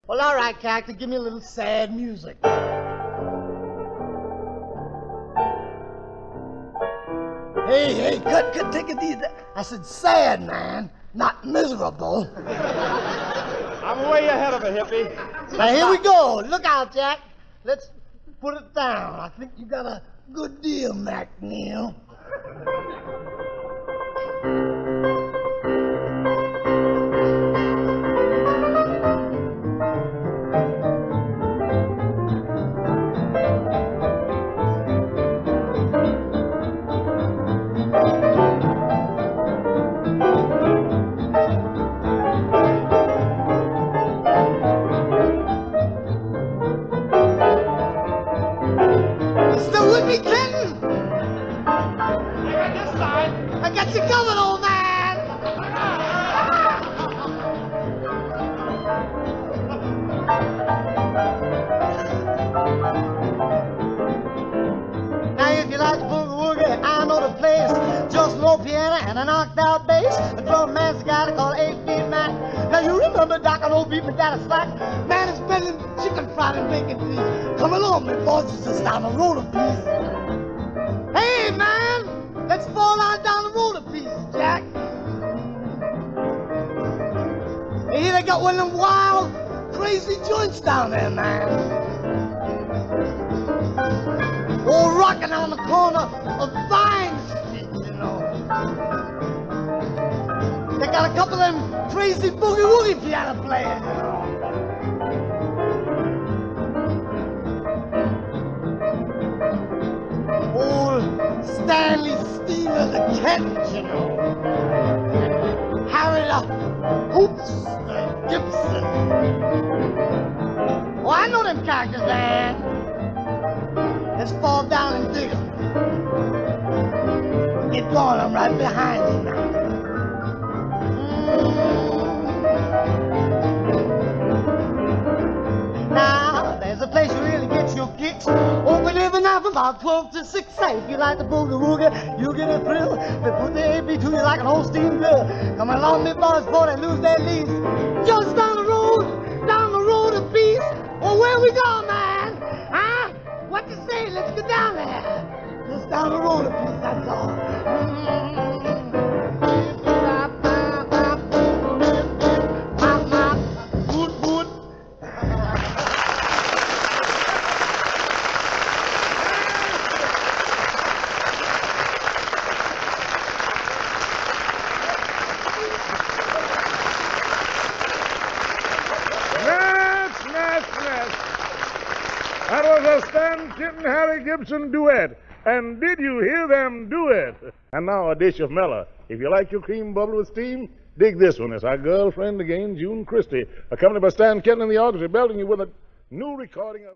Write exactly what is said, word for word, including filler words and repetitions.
Well, all right, character, give me a little sad music. Hey, hey, cut, cut, take it easy. I said sad, man, not miserable. I'm way ahead of a hippie. Now, here we go. Look out, Jack. Let's put it down. I think you got a good deal, McNeil. Still with me, Clinton? I got this side. I got you covered, old man. Now, if you like boogie woogie, I know the place. Just low piano and a knocked out bass. The drum man's got it called eight beat man. Now you remember Doc and old beat me down a slack. Man, it's better than chicken fried and bacon, please. Come along, me boys, it's just down the road a piece. Hey, man, let's fall out down the road a piece, Jack. Hey, here they got one of them wild, crazy joints down there, man. All rocking on the corner of Vine Street, you know. They got a couple of them crazy boogie-woogie piano players, you know. Old Stanley Steeler the Kent, you know. Harry the Hoops uh, Gibson. Oh, I know them characters, man. Let's fall down and dig 'em. Get going, I'm right behind you now. Now, there's a place you really get your kicks. Open every night from about twelve to six. Say, if you like the boogie woogie, you get a thrill. They put the A B to you like an old steam drill. Come along, me boys, before they lose their leads. Just down the road, down the road a piece. Oh, where we go, man? Huh? What you say? Let's get down there. Just down the road a piece, that's all. Mm-hmm. That was a Stan Kenton Harry Gibson duet. And did you hear them do it? And now a dish of Mella. If you like your cream bubble with steam, dig this one. It's our girlfriend again, June Christie, accompanied by Stan Kenton and the orchestra, belting you with a new recording of...